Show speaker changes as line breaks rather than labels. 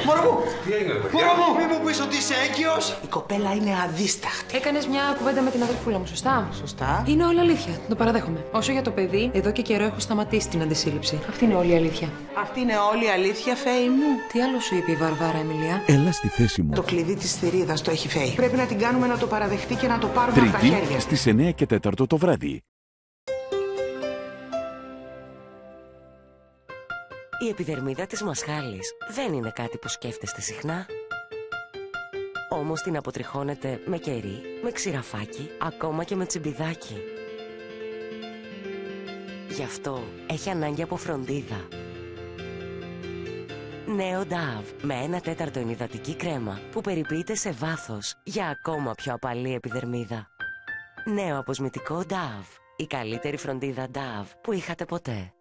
Μωρό μου!
Τι έγινε, ρε παιδιά?
Μωρό μου! Μη μου πεις ότι είσαι έγκυος! Η κοπέλα είναι αδίσταχτη.
Έκανες μια κουβέντα με την αδερφούλα μου, σωστά?
Σωστά.
Είναι όλα αλήθεια. Το παραδέχομαι. Όσο για το παιδί, εδώ και καιρό έχω σταματήσει την αντισύλληψη. Αυτή είναι όλη η αλήθεια.
Αυτή είναι όλη η αλήθεια, Φέη μου.
Τι άλλο σου είπε η Βαρβάρα, Εμιλία?
Έλα στη θέση μου.
Το κλειδί της θηρίδας το έχει Φέη. Πρέπει να την κάνουμε να το παραδεχτεί και να το πάρουμε από τα χέρια.
Τρίτη στις 9 και 4 το βράδυ.
Η επιδερμίδα της μασχάλης δεν είναι κάτι που σκέφτεστε συχνά. Όμως την αποτριχώνετε με κερί, με ξηραφάκι, ακόμα και με τσιμπιδάκι. Γι' αυτό έχει ανάγκη από φροντίδα. Νέο Dove με 1/4 ενυδατική κρέμα που περιποιείται σε βάθος για ακόμα πιο απαλή επιδερμίδα. Νέο αποσμητικό Dove. Η καλύτερη φροντίδα Dove που είχατε ποτέ.